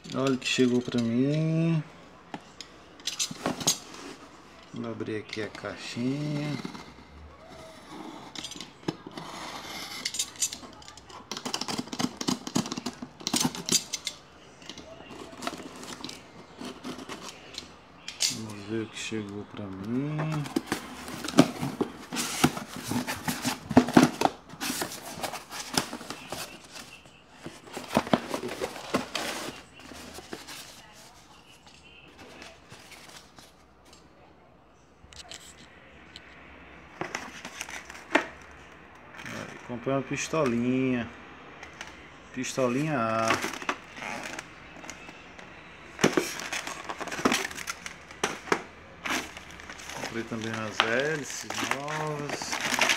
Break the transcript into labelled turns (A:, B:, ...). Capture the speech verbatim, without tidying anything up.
A: Olha o que chegou pra mim. Vou abrir aqui a caixinha. Vamos ver o que chegou pra mim. Comprei uma pistolinha. Pistolinha A. Comprei também umas hélices novas.